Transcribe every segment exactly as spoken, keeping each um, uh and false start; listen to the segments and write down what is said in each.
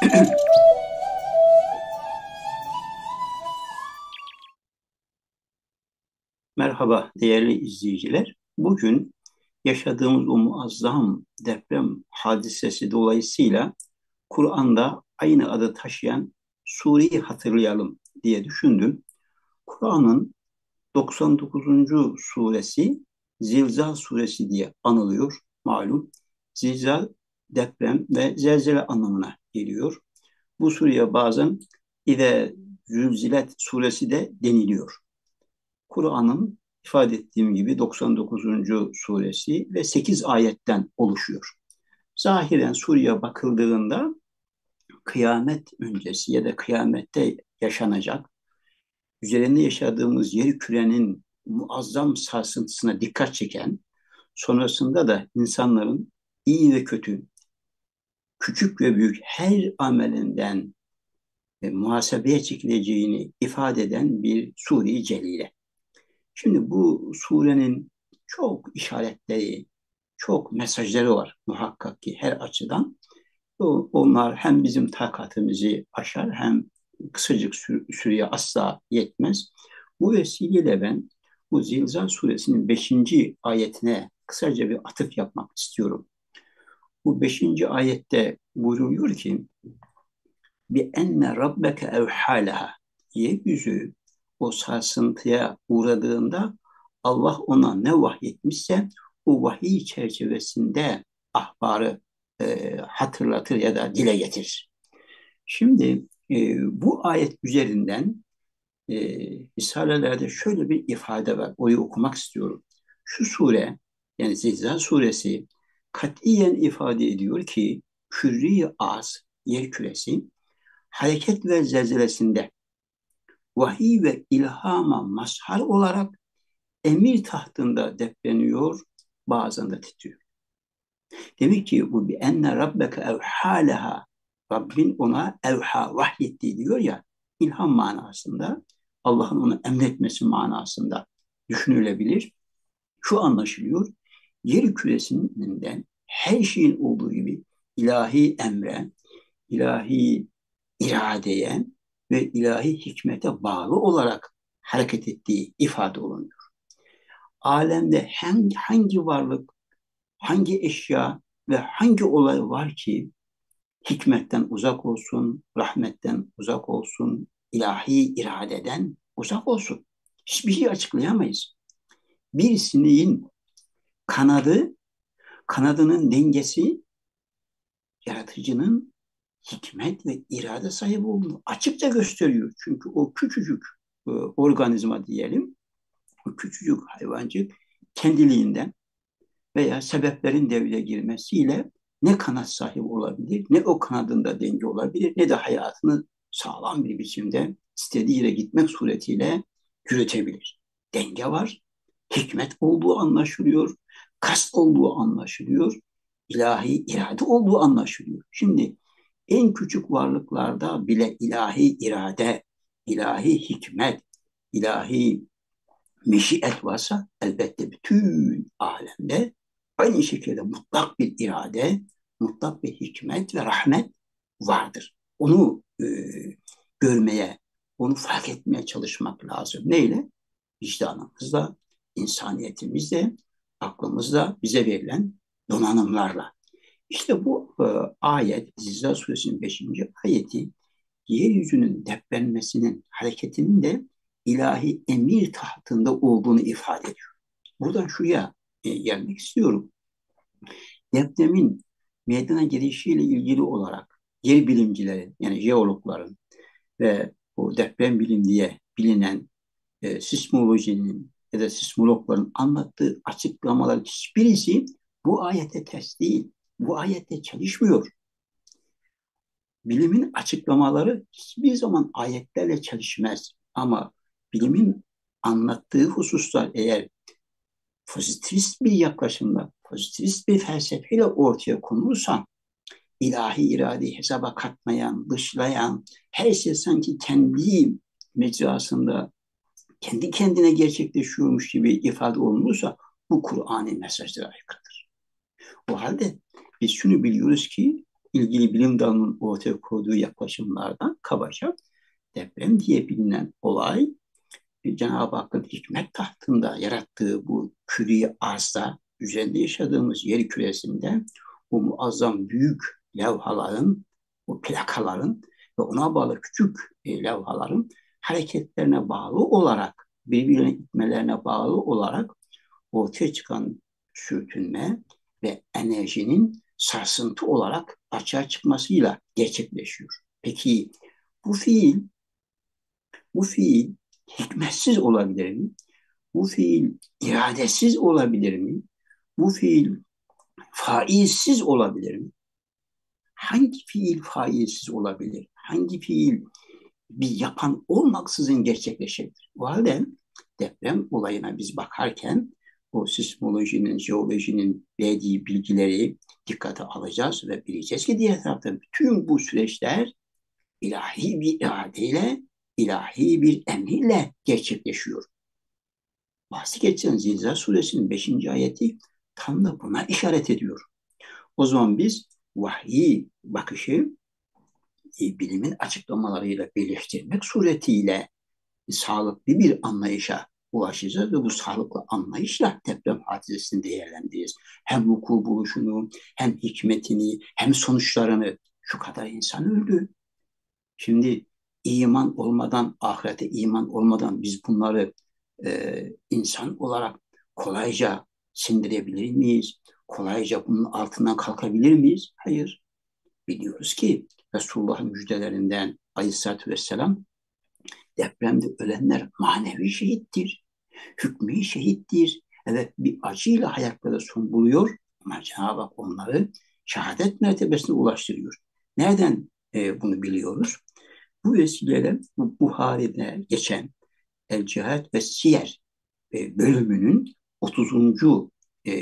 Merhaba değerli izleyiciler. Bugün yaşadığımız o muazzam deprem hadisesi dolayısıyla Kur'an'da aynı adı taşıyan sureyi hatırlayalım diye düşündüm. Kur'an'ın doksan dokuzuncu suresi Zilzal suresi diye anılıyor malum. Zilzal deprem ve zelzele anlamına geliyor. Bu sureye bazen İde Zülzilet suresi de deniliyor. Kur'an'ın ifade ettiğim gibi doksan dokuzuncu suresi ve sekiz ayetten oluşuyor. Zahiren sureye bakıldığında kıyamet öncesi ya da kıyamette yaşanacak, üzerinde yaşadığımız yer kürenin muazzam sarsıntısına dikkat çeken, sonrasında da insanların iyi ve kötü, küçük ve büyük her amelinden e, muhasebeye çekileceğini ifade eden bir sure-i celile. Şimdi bu surenin çok işaretleri, çok mesajları var muhakkak ki her açıdan. Onlar hem bizim takatimizi aşar hem kısacık süreye asla yetmez. Bu vesileyle ben bu Zilzal suresinin beşinci ayetine kısaca bir atıf yapmak istiyorum. Bu beşinci ayette buyruluyor ki bi enne rabbeke evhâleha, yeryüzü o sarsıntıya uğradığında Allah ona ne vahyetmişse o vahiy çerçevesinde ahbarı e, hatırlatır ya da dile getirir. Şimdi e, bu ayet üzerinden e, Risalelerde şöyle bir ifade var. Orayı okumak istiyorum. Şu sure, yani Zilzal suresi katiyen ifade ediyor ki kürri az, yer küresi hareket ve zelzelesinde vahiy ve ilhama mazhar olarak emir tahtında depreniyor, bazen de titriyor. Demek ki bu bir enne rabbeke evhâleha, Rabbin ona evha vahyetti diyor ya, ilham manasında, Allah'ın onu emretmesi manasında düşünülebilir. Şu anlaşılıyor, yer küresinden her şeyin olduğu gibi ilahi emre, ilahi iradeye ve ilahi hikmete bağlı olarak hareket ettiği ifade olunuyor. Alemde hangi, hangi varlık, hangi eşya ve hangi olay var ki hikmetten uzak olsun, rahmetten uzak olsun, ilahi iradeden uzak olsun? Hiçbir şey açıklayamayız. Bir sineğin kanadı, kanadının dengesi yaratıcının hikmet ve irade sahibi olduğunu açıkça gösteriyor. Çünkü o küçücük e, organizma diyelim, o küçücük hayvancık kendiliğinden veya sebeplerin devreye girmesiyle ne kanat sahibi olabilir, ne o kanadında denge olabilir, ne de hayatını sağlam bir biçimde istediği yere gitmek suretiyle yürütebilir. Denge var, hikmet olduğu anlaşılıyor, kast olduğu anlaşılıyor, ilahi irade olduğu anlaşılıyor. Şimdi en küçük varlıklarda bile ilahi irade, ilahi hikmet, ilahi meşiyet varsa elbette bütün alemde aynı şekilde mutlak bir irade, mutlak bir hikmet ve rahmet vardır. Onu e, görmeye, onu fark etmeye çalışmak lazım. Neyle? Vicdanımızla, insaniyetimizle, aklımızla, bize verilen donanımlarla. İşte bu e, ayet, Zilzal suresinin beşinci ayeti, yeryüzünün depremesinin, hareketinin de ilahi emir tahtında olduğunu ifade ediyor. Buradan şuraya e, gelmek istiyorum. Depremin meydana gelişiyle ilgili olarak yer bilimcilerin, yani jeologların ve o deprem bilim diye bilinen e, sismolojinin ya da sismologların anlattığı açıklamaların hiçbirisi bu ayete ters değil. Bu ayette çalışmıyor. Bilimin açıklamaları hiçbir zaman ayetlerle çalışmaz. Ama bilimin anlattığı hususlar eğer pozitivist bir yaklaşımla, pozitivist bir felsefeyle ortaya konulursa, ilahi iradeyi hesaba katmayan, dışlayan, her şey sanki kendi mecrasında, kendi kendine gerçekleşiyormuş gibi ifade olunursa, bu Kur'an'ın mesajlara aykırıdır. O halde biz şunu biliyoruz ki ilgili bilim dalının ortaya koyduğu yaklaşımlardan kabaca deprem diye bilinen olay Cenab-ı Hakk'ın hikmet tahtında yarattığı bu küre arzda üzerinde yaşadığımız yer küresinde bu muazzam büyük levhaların, bu plakaların ve ona bağlı küçük e, levhaların hareketlerine bağlı olarak, birbirine itmelerine bağlı olarak ortaya çıkan sürtünme ve enerjinin sarsıntı olarak açığa çıkmasıyla gerçekleşiyor. Peki bu fiil, bu fiil hikmetsiz olabilir mi? Bu fiil iradesiz olabilir mi? Bu fiil faizsiz olabilir mi? Hangi fiil faizsiz olabilir? Hangi fiil bir yapan olmaksızın gerçekleşebilir? O halde deprem olayına biz bakarken o sismolojinin, jeolojinin verdiği bilgileri dikkate alacağız ve bileceğiz ki diğer taraftan bütün bu süreçler ilahi bir iradeyle, ilahi bir emriyle gerçekleşiyor. Bahsi geçen Zilzal suresinin beşinci ayeti tam da buna işaret ediyor. O zaman biz vahiy bakışı e, bilimin açıklamalarıyla birleştirmek suretiyle sağlıklı bir anlayışa ulaşacağız ve bu sağlıklı anlayışla deprem hadisesini değerlendireceğiz. Hem vuku buluşunu, hem hikmetini, hem sonuçlarını. Şu kadar insan öldü. Şimdi iman olmadan, ahirete iman olmadan biz bunları e, insan olarak kolayca sindirebilir miyiz? Kolayca bunun altından kalkabilir miyiz? Hayır. Biliyoruz ki Resulullah'ın müjdelerinden Aleyhisselatü Vesselam depremde ölenler manevi şehittir. Hükmü şehittir. Evet bir acıyla hayatları son buluyor ama Cenab-ı Hak onları şehadet mertebesine ulaştırıyor. Nereden e, bunu biliyoruz? Bu vesileyle bu Buhari'de geçen El Cihat ve Siyer e, bölümünün otuzuncu E,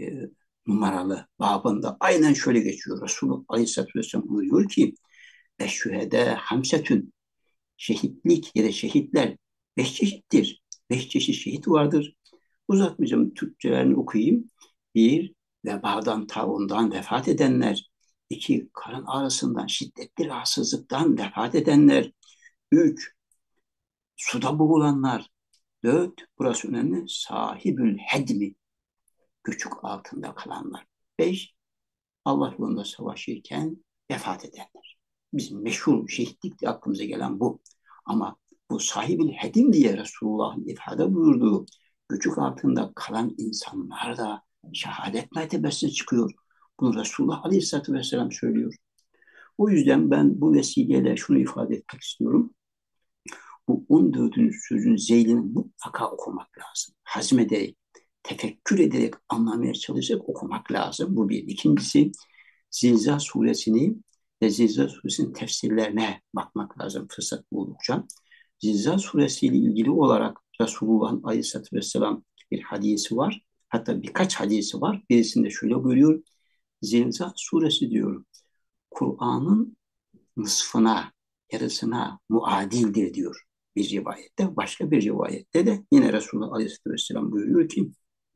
numaralı babında aynen şöyle geçiyor. Resulullah Aleyhisselatü Vesselam buyuruyor ki Eşşühede hamsetün şehitlik ya da şehitler beş çeşittir. Beş çeşit şehit vardır. Uzatmayacağım, Türkçelerini okuyayım. Bir, vebadan, taundan vefat edenler. İki, karın ağrısından, şiddetli rahatsızlıktan vefat edenler. Üç, suda boğulanlar. Dört, burası önemli, sahibül hedmi, göçük altında kalanlar. Beş, Allah yolunda savaşırken vefat edenler. Bizim meşhur şehitlik diye aklımıza gelen bu. Ama bu sahibül hedim diye Resulullah'ın ifade buyurduğu göçük altında kalan insanlar da şehadet mertebesine çıkıyor. Bunu Resulullah Aleyhisselatü Vesselam söylüyor. O yüzden ben bu vesileyle şunu ifade etmek istiyorum. Bu on dördüncü sözün zeylini mutlaka okumak lazım. Hazmederek, tefekkür ederek anlamaya çalışarak okumak lazım. Bu bir. İkincisi Zilzal suresini ve Zilzal suresinin tefsirlerine bakmak lazım fırsat buldukça. Zilzal suresiyle ilgili olarak Resulullah'ın Aleyhisselatü Vesselam bir hadisi var. Hatta birkaç hadisi var. Birisinde şöyle buyuruyor. Zilzal suresi diyor. Kur'an'ın nısfına, yarısına muadildir diyor bir rivayette. Başka bir rivayette de yine Resulullah Aleyhisselatü Vesselam buyuruyor ki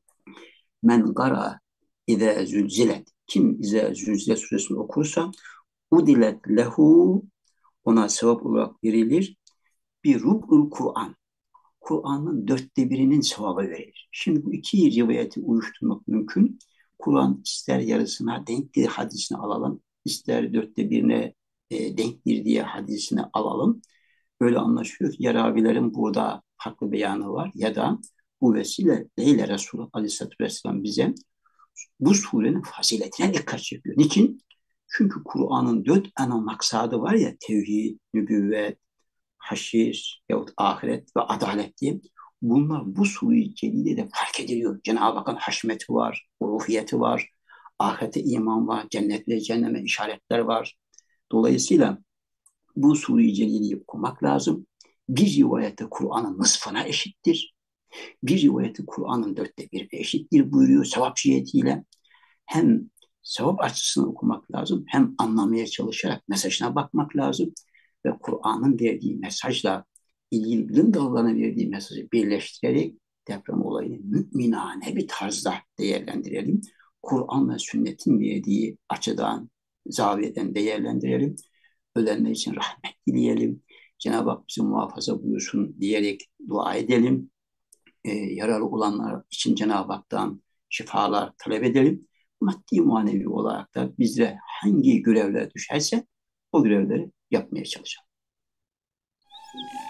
men gara İze zülzilet. Kim İze zülzilet suresini okursa udilet lehu ona sevap olarak verilir. Bir rub'ul Kur'an. Kur'an'ın dörtte birinin sevabı verilir. Şimdi bu iki rivayeti uyuşturmak mümkün. Kur'an ister yarısına denktir hadisini alalım, ister dörtte birine e, denktir diye hadisini alalım. Böyle anlaşılıyor ki ya ravilerin burada haklı beyanı var ya da bu vesileyle Resulullah Aleyhisselatü Vesselam bize bu surenin faziletine dikkat çekiyor. Niçin? Çünkü Kur'an'ın dört ana maksadı var ya tevhid, nübüvvet, haşir yahut ahiret ve adalet diye. Bunlar bu sure-i celilede fark ediliyor. Cenab-ı Hakk'ın haşmeti var, ruhiyeti var, ahirete iman var, cennet ve cehenneme işaretler var. Dolayısıyla bu sure-i celileyi okumak lazım. Bir rivayette Kur'an'ın nısfına eşittir. Bir rivayette Kur'an'ın dörtte birine eşittir buyuruyor sevap cihetiyle. Hem sevap açısından okumak lazım, hem anlamaya çalışarak mesajına bakmak lazım ve Kur'an'ın verdiği mesajla ilgili bilim dallarına verdiği mesajı birleştirerek deprem olayını müminane bir tarzda değerlendirelim. Kur'an ve sünnetin verdiği açıdan zaviyeden değerlendirelim. Ölenler için rahmet dileyelim. Cenab-ı Hak bizi muhafaza buyursun diyerek dua edelim. E, yaralı olanlar için Cenab-ı Hak'tan şifalar talep edelim. Maddi manevi olarak da bize hangi görevler düşerse o görevleri yapmaya çalışalım.